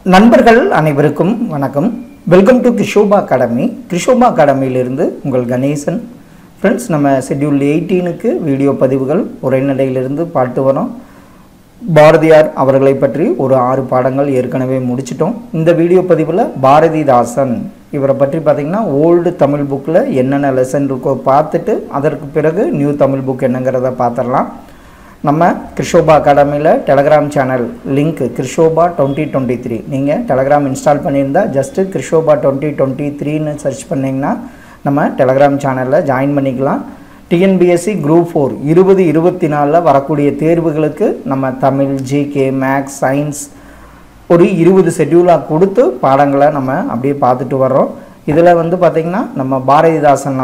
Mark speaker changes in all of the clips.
Speaker 1: நண்பர்கள் அனைவருக்கும் வணக்கம். Welcome to Krishoba academy. Krishoba அகாடமியிலிருந்து உங்கள் கணேசன். ஃப்ரெண்ட்ஸ், நம்ம ஷெட்யூல் 18க்கு வீடியோ பதிவுகள் உரைநடையிலிருந்து பார்த்து வரோம். பாரதியார் அவர்களை பற்றி ஒரு 6 பாடங்கள் ஏற்கனவே முடிச்சிட்டோம். இந்த வீடியோ பதிவில் பாரதிதாசன் இவரை பற்றி பார்த்திங்கன்னா ஓல்டு தமிழ் புக்கில் என்னென்ன லெசன் இருக்கோ பார்த்துட்டு அதற்கு பிறகு நியூ தமிழ் புக் என்னங்கிறத பார்த்துடலாம். நம்ம கிருஷோபா அகாடமியில் டெலகிராம் சேனல் லிங்க் கிருஷோபா 2023 நீங்கள் டெலகிராம் இன்ஸ்டால் பண்ணியிருந்தால் ஜஸ்ட்டு கிருஷோபா 2023ன்னு சர்ச் பண்ணிங்கன்னா நம்ம டெலகிராம் சேனலில் ஜாயின் பண்ணிக்கலாம். டிஎன்பிஎஸ்சி குரூப் 4 2024 வரக்கூடிய தேர்வுகளுக்கு நம்ம தமிழ், ஜிகே, மேக்ஸ், சயின்ஸ் ஒரு 20 ஷெட்யூலாக கொடுத்து பாடங்களை நம்ம அப்படியே பார்த்துட்டு வர்றோம். இதில் பார்த்திங்கன்னா நம்ம பாரதிதாசன்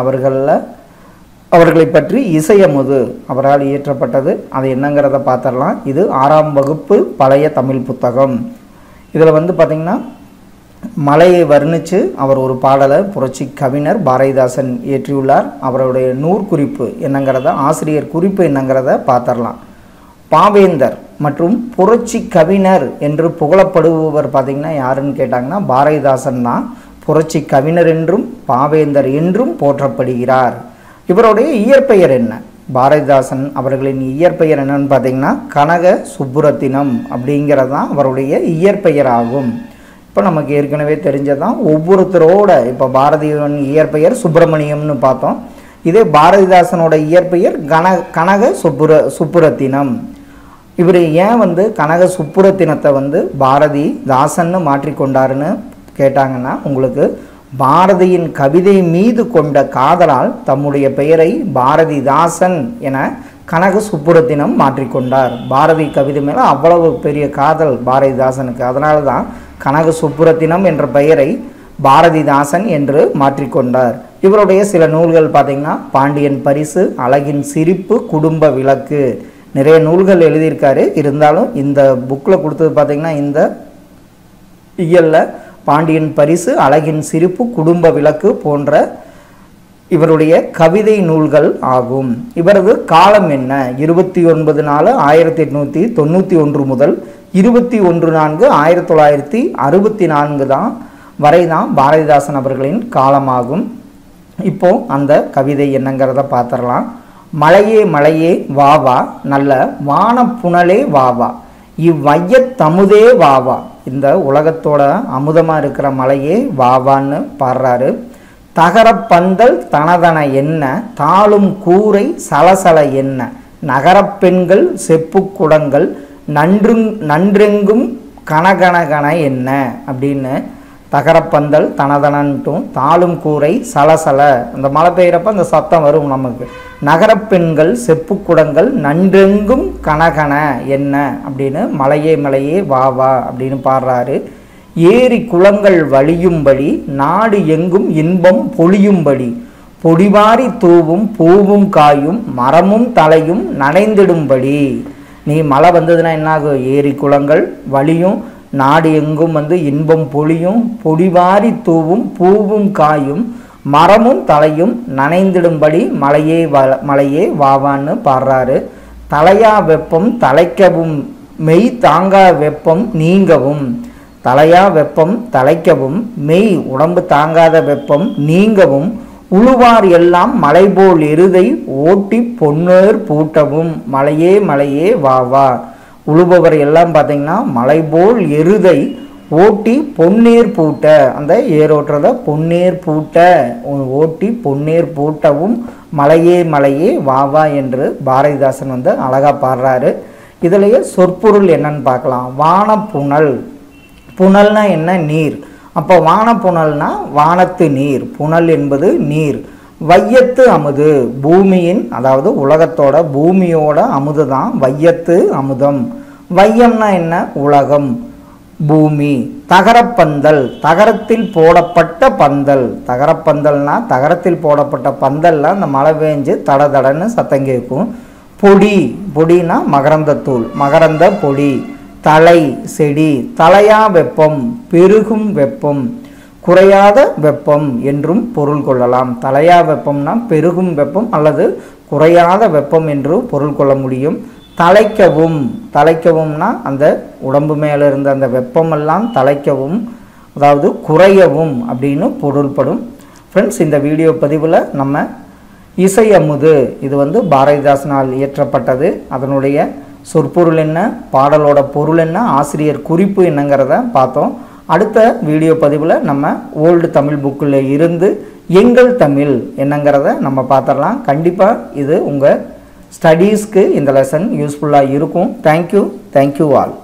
Speaker 1: அவர்களை பற்றி இசையமுது அவரால் இயற்றப்பட்டது, அது என்னங்கிறத பார்த்துடலாம். இது 6ஆம் வகுப்பு பழைய தமிழ் புத்தகம். இதில் பார்த்திங்கன்னா மலையை வர்ணித்து அவர் ஒரு பாடலை புரட்சி கவிஞர் பாரதிதாசன் இயற்றியுள்ளார். அவருடைய நூற்குறிப்பு என்னங்கிறத, ஆசிரியர் குறிப்பு என்னங்கிறத பார்த்துடலாம். பாவேந்தர் மற்றும் புரட்சி கவிஞர் என்று புகழப்படுபவர் பார்த்திங்கன்னா யாருன்னு கேட்டாங்கன்னா பாரதிதாசன் தான். புரட்சி கவிஞர் என்றும் பாவேந்தர் என்றும் போற்றப்படுகிறார். இவருடைய இயற்பெயர் என்ன? பாரதிதாசன் அவர்களின் இயற்பெயர் என்னன்னு பார்த்தீங்கன்னா கனக சுப்புரத்தினம் அப்படிங்கிறது தான் அவருடைய இயற்பெயர் ஆகும். இப்போ நமக்கு ஏற்கனவே தெரிஞ்சதான் ஒவ்வொருத்தரோட, இப்போ பாரதியின் இயற்பெயர் சுப்பிரமணியம்னு பார்த்தோம். இதே பாரதிதாசனோட இயற்பெயர் கனக சுப்புரத்தினம். இவர் ஏன் கனக சுப்புரத்தினத்தை பாரதிதாசன்னு மாற்றிக்கொண்டாருன்னு கேட்டாங்கன்னா, உங்களுக்கு பாரதியின் கவிதை மீது கொண்ட காதலால் தம்முடைய பெயரை பாரதிதாசன் என கனக சுப்புரத்தினம் மாற்றிக்கொண்டார். பாரதி கவிதை மேலே அவ்வளவு பெரிய காதல் பாரதிதாசனுக்கு, அதனால தான் கனக சுப்புரத்தினம் என்ற பெயரை பாரதிதாசன் என்று மாற்றிக்கொண்டார். இவருடைய சில நூல்கள் பார்த்திங்கன்னா பாண்டியன் பரிசு, அழகின் சிரிப்பு, குடும்ப விளக்கு, நிறைய நூல்கள் எழுதியிருக்காரு. இருந்தாலும் இந்த புக்கில் கொடுத்தது பார்த்திங்கன்னா இந்த இயலில் பாண்டியன் பரிசு, அழகின் சிரிப்பு, குடும்ப விளக்கு போன்ற இவருடைய கவிதை நூல்கள் ஆகும். இவரது காலம் என்ன? 29/4/1891 முதல் 21/4/1964 தான் வரை தான் பாரதிதாசன் அவர்களின் காலமாகும். இப்போ அந்த கவிதை என்னங்கிறத பார்த்துடலாம். மழையே மழையே வாவா, நல்ல வானப்புணலே வாவா, இவ்வையத் தமுதே வாவா, இந்த உலகத்தோட அமுதமாக இருக்கிற மலையே வாவான்னு பாடுறாரு. தகரப்பந்தல் தனதன என்ன, தாளும் கூரை சலசல என்ன, நகரப்பெண்கள் செப்பு குடங்கள் நன்றெங்கும் கனகனகன என்ன அப்படின்னு தகரப்பந்தல் தனதனன்ட்டும் தாளும் கூரை சலசல, அந்த மழை பெய்கிறப்ப அந்த சத்தம் வரும் நமக்கு. நகரப்பெண்கள் செப்பு குடங்கள் நன்றெங்கும் கனகன என்ன அப்படின்னு மலையே மலையே வா வா அப்படின்னு பாடுறாரு. ஏரி குளங்கள் வழியும்படி, நாடு எங்கும் இன்பம் பொழியும்படி, பொடிவாரி தூவும் பூவும் காயும் மரமும் தலையும் நனைந்திடும்படி. நீ மழை வந்ததுன்னா என்னாகும்? ஏரி குளங்கள் வழியும், நாடு எங்கும் இன்பம் பொழியும், பொடிவாரி தூவும் பூவும் காயும் மரமும் தலையும் நனைந்திடும்படி மலையே மலையே வாவான்னு பாடுறாரு. தலையா வெப்பம் தலைக்கவும், மெய் தாங்கா வெப்பம் நீங்கவும், தலையா வெப்பம் தலைக்கவும், மெய் உடம்பு தாங்காத வெப்பம் நீங்கவும், உழுவார் எல்லாம் மலைபோல் எருதை ஓட்டி பொன்னேர் பூட்டவும், மலையே மலையே வாவா. உழுபவர் எல்லாம் பார்த்திங்கன்னா மலைபோல் எருதை ஓட்டி பொன்னேர் பூட்ட, அந்த ஏரோட்டுறத பொன்னேர் பூட்ட, ஓட்டி பொன்னேர் பூட்டவும் மலையே மலையே வாவா என்று பாரதிதாசன் அழகாக பாடுறாரு. இதுலேயே சொற்பொருள் என்னன்னு பார்க்கலாம். வானப்புணல், புனல்னா என்ன? நீர். அப்போ வானப்புணல்னா வானத்து நீர், புனல் என்பது நீர். வையத்து அமுது, பூமியின், அதாவது உலகத்தோட பூமியோட அமுது தான் வையத்து அமுதம். வையம்னா என்ன? உலகம், பூமி. தகரப்பந்தல், தகரத்தில் போடப்பட்ட பந்தல். தகரப்பந்தல்னா தகரத்தில் போடப்பட்ட பந்தல்லாம் அந்த மழை பெஞ்சு தட தடன்னு சத்தம் கேட்கும். பொடி, பொடினா மகரந்தத்தூள், மகரந்த பொடி. தலை, செடி. தலையா வெப்பம், பெருகும் வெப்பம், குறையாத வெப்பம் என்றும் பொருள் கொள்ளலாம். தலையா வெப்பம்னா பெருகும் வெப்பம் அல்லது குறையாத வெப்பம் என்று பொருள் கொள்ள முடியும். தலைக்கவும், தலைக்கவும்னா அந்த உடம்பு மேலே இருந்த அந்த வெப்பமெல்லாம் தலைக்கவும், அதாவது குறையவும் அப்படின்னு பொருள்படும். ஃப்ரெண்ட்ஸ், இந்த வீடியோ பதிவில் நம்ம இசை அமுது, இது வந்து பாரதிதாசனால் இயற்றப்பட்டது. அதனுடைய சொற்பொருள் என்ன, பாடலோட பொருள் என்ன, ஆசிரியர் குறிப்பு என்னங்கிறத பார்த்தோம். அடுத்த வீடியோ பதிவில் நம்ம ஓல்டு தமிழ் புக்கில் இருந்து எங்கள் தமிழ் என்னங்கிறத நம்ம பார்த்துடலாம். கண்டிப்பாக இது உங்கள் ஸ்டடீஸ்க்கு இந்த லெசன் யூஸ்ஃபுல்லாக இருக்கும். Thank you all.